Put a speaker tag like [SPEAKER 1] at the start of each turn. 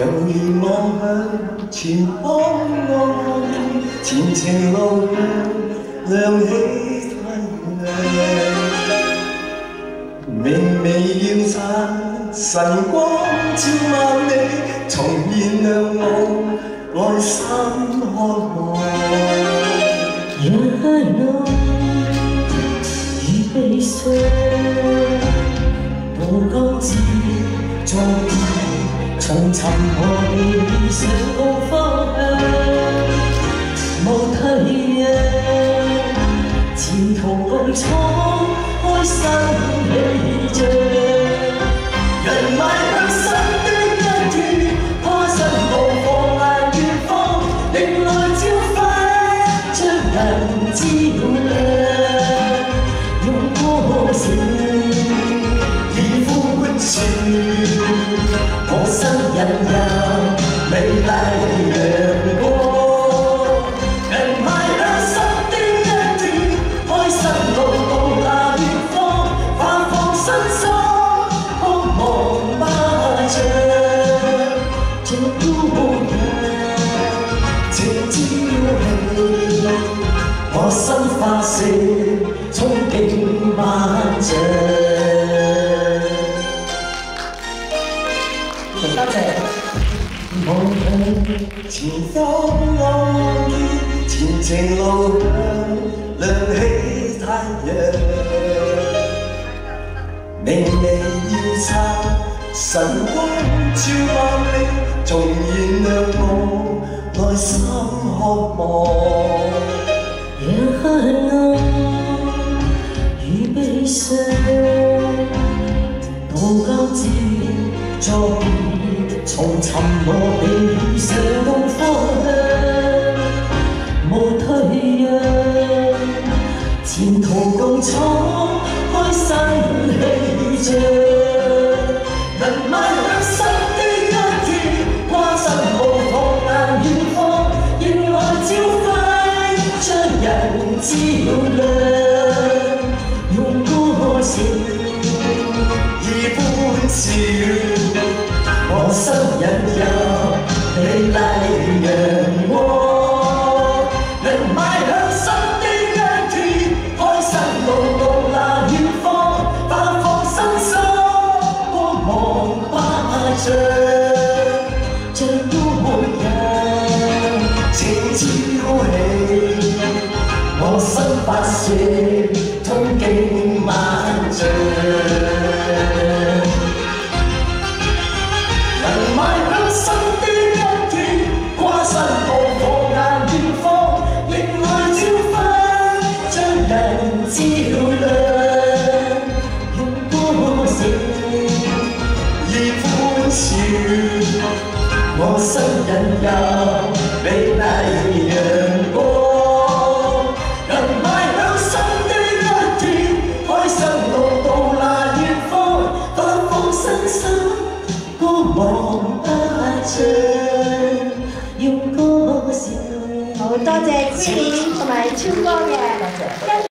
[SPEAKER 1] 仰面望向前方岸，前程路向亮起太陽。明媚耀殘，晨光照萬里，重現亮我內心渴望。
[SPEAKER 2] 讓愛與悲傷渡江至終點，重尋我理想方向，無退讓，前途共闖開新氣象，人邁向新的一段，跨新路放眼遠方，迎來朝輝將人照亮，用歌聲以歡笑，我心引入美麗陽光。我心發射，憧憬萬丈。多謝。望向前方岸見，前程路向亮起太陽。明媚耀殘，晨光照萬里，重現亮我內心渴望。讓恨愛與悲傷渡交織作別，重尋我理想方向，無退讓，前途共闖開新氣象，人邁向新的一天，跨新路放眼遠方，迎來朝輝。將人照亮，用歌聲以歡笑，我心引入美麗陽光。人邁向新的一天，開新路那遠方，發放身心光芒百丈，像孤人情朝氣。我心發射，憧憬萬丈。人邁向新的一天，跨新路放眼遠方，迎來朝輝將人照亮，用歌聲以歡笑，我心引入美麗陽光。
[SPEAKER 3] 好多謝 Queenie 同埋超哥嘅。